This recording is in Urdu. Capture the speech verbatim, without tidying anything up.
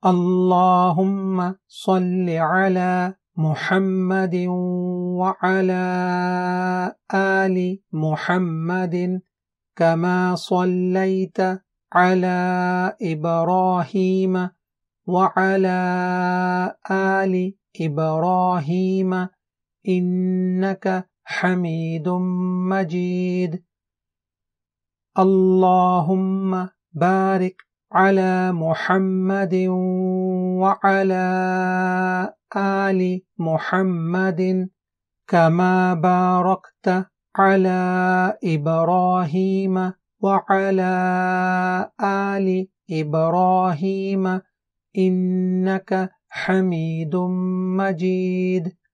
اللہم صل علی محمد وعلی آل محمد کما صلیت علی ابراہیم وعلی آل ابراہیم انک حمید مجید اللہم بارک علی محمد وعلی آل محمد کما بارکت علی ابراہیم وعلی آل ابراہیم انک حمید مجید